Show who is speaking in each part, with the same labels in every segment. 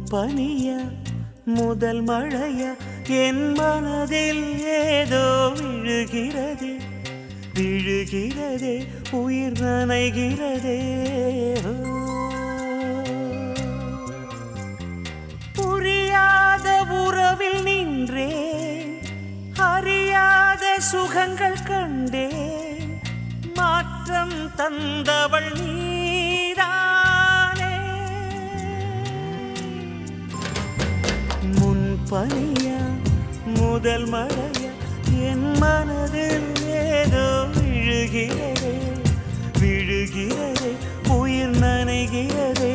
Speaker 1: பனியா முதல் மழையா என் மனதில் ஏதோ விழுகிறதே விழுகிறதே உயிர் நனைகிறதே புரியாத உறவில் நின்றேன் அறியாத சுகங்கள் கண்டேன் மாற்றம் தந்தவள் நீதானே முன் பனியா முதல் மழையா என் மனதில் ஏதோ விழுகிறதே விழுகிறதே உயிர் நனைகிறதே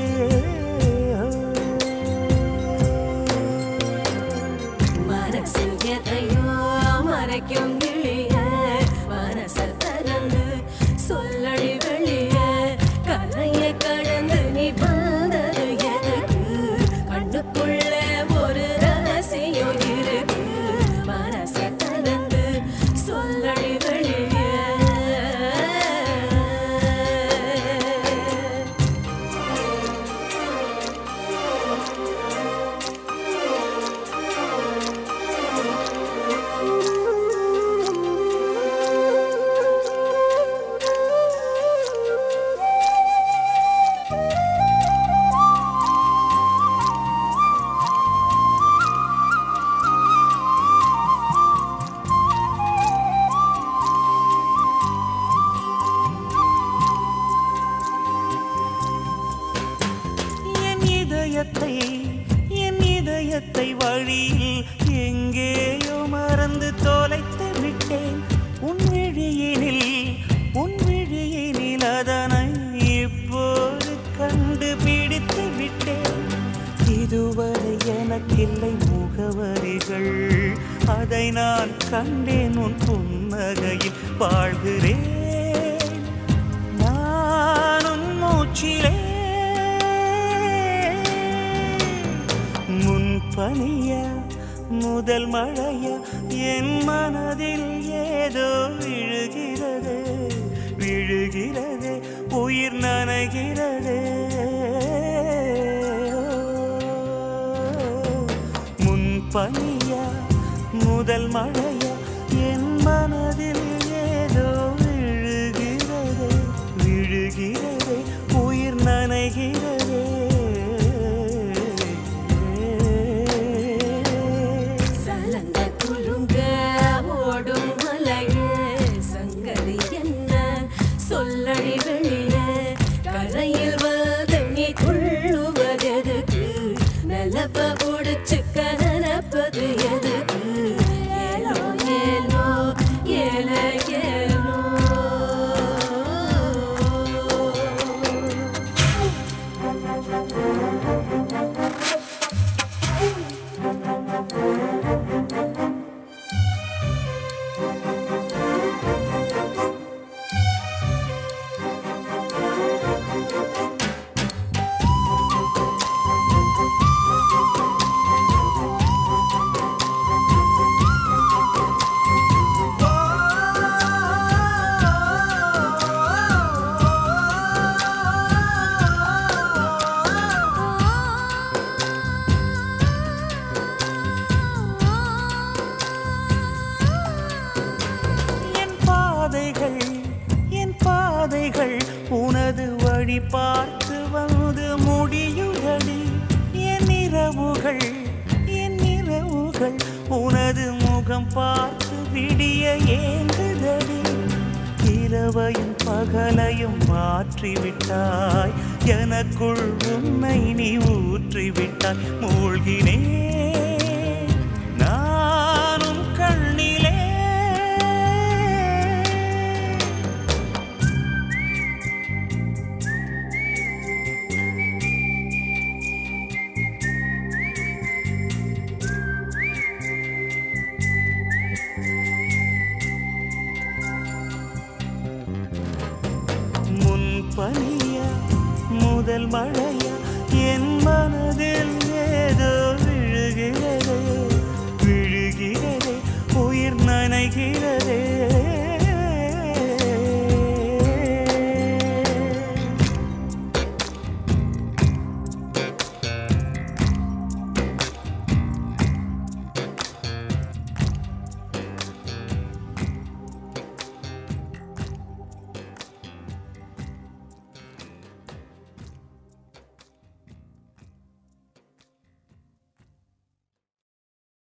Speaker 2: மனசில் எதையோ மறைக்கும் கிளிய மனசல் தரந்து சொல்லடி வெளிய கரைய கடந்து நீ வந்தது எதுக்கு கண்ணுக்குள்ள ஒரு ரகசியம் இருக்கு மனச தரந்து சொல்லடி வெளிய
Speaker 1: என் இதயத்தை வழியில் எங்கேயோ மறந்து தொலைத்து விட்டேன் உன் விழியினில் அதனை இப்போது கண்டுபிடித்து விட்டேன் இதுவரை எனக்கில்லை முகவரிகள் அதை நான் கண்டேன் உன் புன்னகையில் வாழ்கிறேன் நான் உன் மூச்சிலே பனியா முதல் மழையா என் மனதில் ஏதோ விழுகிறது விழுகிறது உயிர் நனைகிறது முன் பனியா முதல் மழையா என் மனதில் ஏதோ விழுகிறது விழுகிறது உயிர் நனைகிறது
Speaker 2: சொல்லடி வெளிய கரையில் வந்து நீ துள்ளுவதெதுக்கு நிலப்ப முடிச்சுக்க நினைப்பது எதுக்கு ஏலோ ஏலோ ஏல ஏலோ உனது வழி பார்த்து வந்து முடியுதடி என் இரவுகள் உனது முகம் பார்த்து விடிய ஏங்குதடி இரவையும் பகலையும் மாற்றிவிட்டாய் எனக்குள் உன்னை நீ ஊற்றிவிட்டாய் மூழ்கினேன் நானும் கண்ணிலே பனியா முதல் மழை